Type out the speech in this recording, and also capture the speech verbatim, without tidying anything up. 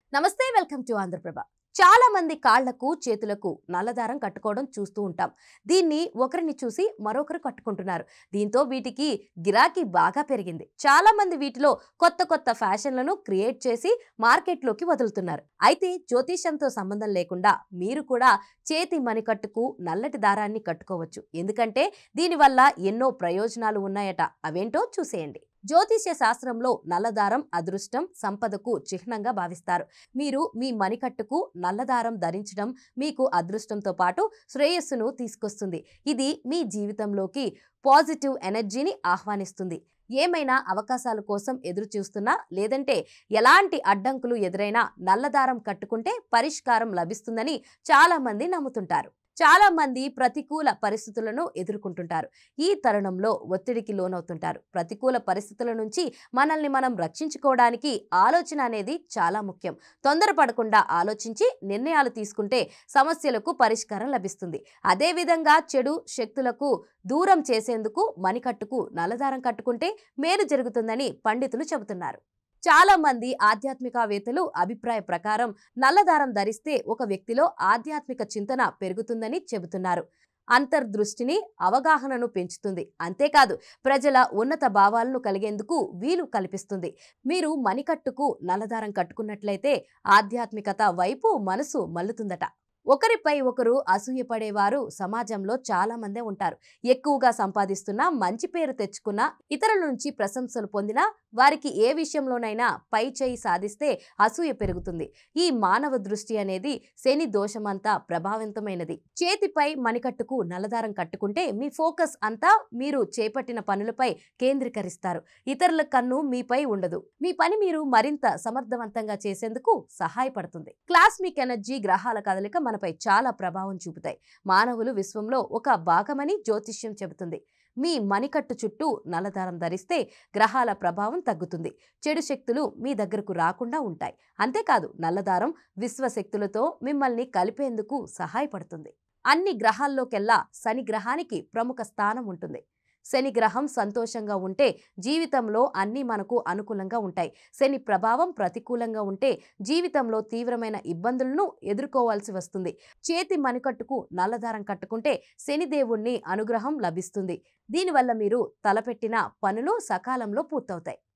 నమస్తే welcome to Andhraprabha. చాలా మంది కాళ్లకు చేతులకు నల్లదారం కట్టుకోవడం చూస్తూ ఉంటాం. దీన్ని ఒకరిని చూసి మరొకరు కట్టుకుంటున్నారు. దీంతో వీటికి గిరాకీ బాగా పెరిగింది. చాలా మంది వీటిలో కొత్త కొత్త ఫ్యాషన్లను క్రియేట్ చేసి మార్కెట్లోకి వదులుతున్నారు. అయితే జ్యోతిష్యంతో సంబంధం లేకుండా మీరు కూడా చేతి మణికట్టుకు నల్లటి దారాన్ని కట్టుకోవచ్చు. ఎందుకంటే దీనివల్ల ఎన్నో ప్రయోజనాలు ఉన్నాయట. అవేంటో చూసేయండి. జ్యోతిష్య శాస్త్రంలో నల్లదారం అదృష్టం, సంపదకు చిహ్నంగా భావిస్తారు. మీరు మీ మణికట్టుకు నల్లదారం ధరించడం మీకు అదృష్టంతో పాటు శ్రేయస్సును తీసుకొస్తుంది. ఇది మీ జీవితంలోకి పాజిటివ్ ఎనర్జీని ఆహ్వానిస్తుంది. ఏమైనా అవకాశాల కోసం ఎదురు చూస్తున్నా, లేదంటే ఎలాంటి అడ్డంకులు ఎదురైనా నల్లదారం కట్టుకుంటే పరిష్కారం లభిస్తుందని చాలా మంది నమ్ముతుంటారు. చాలా మంది ప్రతికూల పరిస్థితులను ఎదుర్కొంటుంటారు. ఈ తరుణంలో ఒత్తిడికి లోనవుతుంటారు. ప్రతికూల పరిస్థితుల నుంచి మనల్ని మనం రక్షించుకోవడానికి ఆలోచన అనేది చాలా ముఖ్యం. తొందరపడకుండా ఆలోచించి నిర్ణయాలు తీసుకుంటే సమస్యలకు పరిష్కారం లభిస్తుంది. అదేవిధంగా చెడు శక్తులకు దూరం చేసేందుకు మణికట్టుకు నల్లదారం కట్టుకుంటే మేలు జరుగుతుందని పండితులు చెబుతున్నారు. చాలా మంది ఆధ్యాత్మికవేత్తలు అభిప్రాయ ప్రకారం నల్లదారం ధరిస్తే ఒక వ్యక్తిలో ఆధ్యాత్మిక చింతన పెరుగుతుందని చెబుతున్నారు. అంతర్దృష్టిని, అవగాహనను పెంచుతుంది. అంతేకాదు ప్రజల ఉన్నత భావాలను కలిగేందుకు వీలు కల్పిస్తుంది. మీరు మణికట్టుకు నల్లదారం కట్టుకున్నట్లయితే ఆధ్యాత్మికత వైపు మనసు మల్లుతుందట. ఒకరిపై ఒకరు అసూయపడేవారు సమాజంలో చాలా మందే ఉంటారు. ఎక్కువగా సంపాదిస్తున్నా, మంచి పేరు తెచ్చుకున్నా, ఇతరుల నుంచి ప్రశంసలు పొందినా, వారికి ఏ విషయంలోనైనా పై చేయి సాధిస్తే అసూయ పెరుగుతుంది. ఈ మానవ దృష్టి అనేది శని దోషమంతా ప్రభావితమైనది. చేతిపై మణికట్టుకు నల్లదారం కట్టుకుంటే మీ ఫోకస్ అంతా మీరు చేపట్టిన పనులపై కేంద్రీకరిస్తారు. ఇతరుల కన్ను మీపై ఉండదు. మీ పని మీరు మరింత సమర్థవంతంగా చేసేందుకు సహాయపడుతుంది. క్లాస్మిక్ ఎనర్జీ, గ్రహాల కదలిక మనపై చాలా ప్రభావం చూపుతాయి. మానవులు విశ్వంలో ఒక భాగమని జ్యోతిష్యం చెబుతుంది. మీ మణికట్టు చుట్టూ నల్లదారం ధరిస్తే గ్రహాల ప్రభావం తగ్గుతుంది. చెడు శక్తులు మీ దగ్గరకు రాకుండా ఉంటాయి. అంతేకాదు నల్లదారం విశ్వశక్తులతో మిమ్మల్ని కలిపేందుకు సహాయపడుతుంది. అన్ని గ్రహాల్లోకెల్లా శని గ్రహానికి ప్రముఖ స్థానం ఉంటుంది. శని గ్రహం సంతోషంగా ఉంటే జీవితంలో అన్నీ మనకు అనుకూలంగా ఉంటాయి. శని ప్రభావం ప్రతికూలంగా ఉంటే జీవితంలో తీవ్రమైన ఇబ్బందులను ఎదుర్కోవాల్సి వస్తుంది. చేతి మణికట్టుకు నల్లదారం కట్టుకుంటే శనిదేవుణ్ణి అనుగ్రహం లభిస్తుంది. దీనివల్ల మీరు తలపెట్టిన పనులు సకాలంలో పూర్తవుతాయి.